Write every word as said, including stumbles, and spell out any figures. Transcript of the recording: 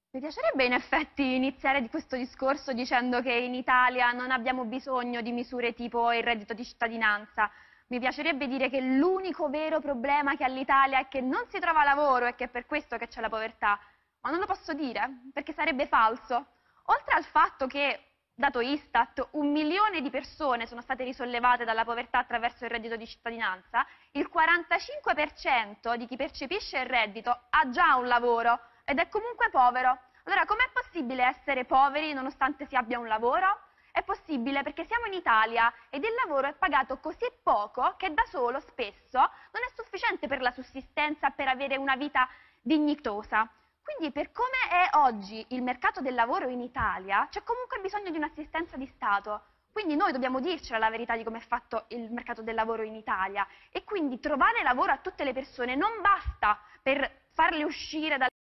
Mi piacerebbe in effetti iniziare di questo discorso dicendo che in Italia non abbiamo bisogno di misure tipo il reddito di cittadinanza. Mi piacerebbe dire che l'unico vero problema che ha l'Italia è che non si trova lavoro e che è per questo che c'è la povertà. Ma non lo posso dire, perché sarebbe falso. Oltre al fatto che, dato Istat, un milione di persone sono state risollevate dalla povertà attraverso il reddito di cittadinanza, il quarantacinque per cento di chi percepisce il reddito ha già un lavoro ed è comunque povero. Allora, com'è possibile essere poveri nonostante si abbia un lavoro? È possibile perché siamo in Italia ed il lavoro è pagato così poco che da solo spesso non è sufficiente per la sussistenza, per avere una vita dignitosa. Quindi per come è oggi il mercato del lavoro in Italia c'è comunque bisogno di un'assistenza di Stato. Quindi noi dobbiamo dircela la verità di come è fatto il mercato del lavoro in Italia e quindi trovare lavoro a tutte le persone non basta per farle uscire dal